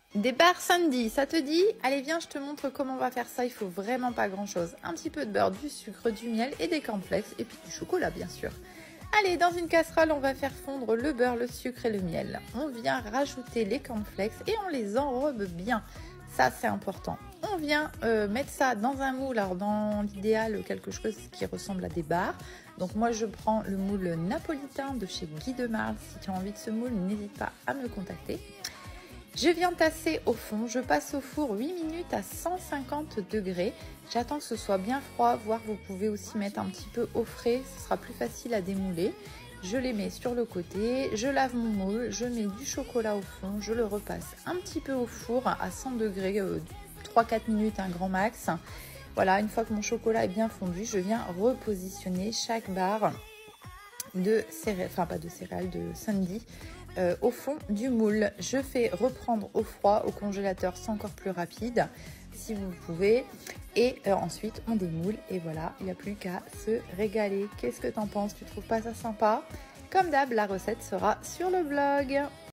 Des barres Sandy, ça te dit? Allez, viens, je te montre comment on va faire ça. Il faut vraiment pas grand-chose. Un petit peu de beurre, du sucre, du miel et des cornflakes. Et puis du chocolat, bien sûr. Allez, dans une casserole, on va faire fondre le beurre, le sucre et le miel. On vient rajouter les cornflakes et on les enrobe bien. Ça, c'est important. On vient mettre ça dans un moule. Alors, dans l'idéal, quelque chose qui ressemble à des barres. Donc, moi, je prends le moule napolitain de chez Guy de Marle. Si tu as envie de ce moule, n'hésite pas à me contacter. Je viens tasser au fond, je passe au four 8 minutes à 150 degrés. J'attends que ce soit bien froid, voire vous pouvez aussi mettre un petit peu au frais, ce sera plus facile à démouler. Je les mets sur le côté, je lave mon moule, je mets du chocolat au fond, je le repasse un petit peu au four à 100 degrés, 3-4 minutes, un grand max. Voilà, une fois que mon chocolat est bien fondu, je viens repositionner chaque barre de céréales, enfin pas de céréales, de Sandy au fond du moule. Je fais reprendre au froid, au congélateur, c'est encore plus rapide si vous pouvez. Et ensuite on démoule et voilà, il n'y a plus qu'à se régaler. Qu'est-ce que t'en penses? Tu trouves pas ça sympa? Comme d'hab, la recette sera sur le blog.